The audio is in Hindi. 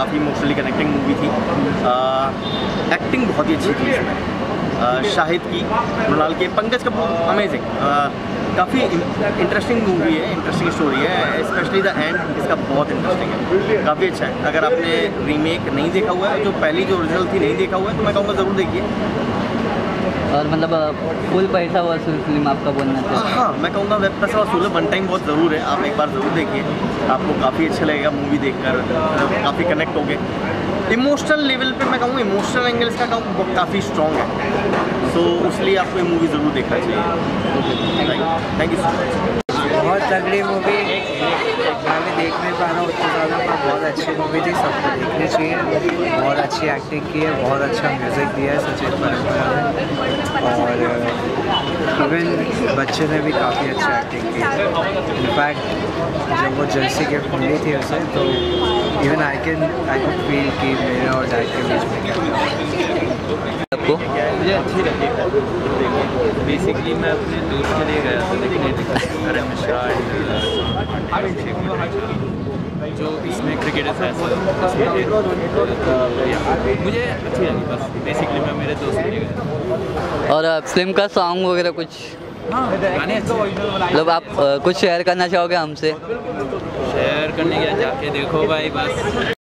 काफ़ी इमोशनली कनेक्टिंग मूवी थी। एक्टिंग बहुत ही अच्छी थी इसमें, शाहिद की, मृणाल के, पंकज कपूर अमेजिंग। काफ़ी इंटरेस्टिंग मूवी है, इंटरेस्टिंग स्टोरी है, स्पेशली द एंड इसका बहुत इंटरेस्टिंग है, काफ़ी अच्छा है। अगर आपने रीमेक नहीं देखा हुआ है, जो पहली जो ओरिजिनल थी नहीं देखा हुआ है, तो मैं कहूँगा ज़रूर देखिए। और मतलब फुल पैसा वसूल फिल्म आपका बोलना चाहिए? हाँ, मैं कहूँगा वेब पैसा वसूल है, वन टाइम बहुत ज़रूर है, आप एक बार ज़रूर देखिए, आपको काफ़ी अच्छा लगेगा मूवी देखकर, काफ़ी कनेक्ट होगे। इमोशनल लेवल पे मैं कहूँगा, इमोशनल एंगल इसका काफ़ी स्ट्रॉन्ग है, तो इसलिए आपको ये मूवी ज़रूर देखना चाहिए। Thank you so much. बहुत तगड़ी मूवी, मैं भी देख नहीं पा रहा हूँ उतनी ज़्यादा, पर बहुत अच्छी मूवी थी, सबको देखनी चाहिए। बहुत अच्छी एक्टिंग की है, बहुत अच्छा म्यूज़िक दिया है सचिन परम्परा ने, और इवन बच्चे ने भी काफ़ी अच्छी एक्टिंग की है। इनफैक्ट जब वो जर्सी गिफ्ट मिली थी उसे, तो इवन आई कैन फील कि मेरे और डैड के बीच में क्या आपको मुझे अच्छी लगी। बेसिकली मैं अपने दोस्त के लिए गया था देखने, अरे मिश्रा जो इसमें क्रिकेटर है, मुझे अच्छी लगी। बस बेसिकली मैं मेरे दोस्त के लिए गया। और फिल्म का सॉन्ग वगैरह कुछ? हाँ, गाने अच्छे, मतलब आप कुछ शेयर करना चाहोगे हमसे? शेयर करने के जाके देखो भाई बस।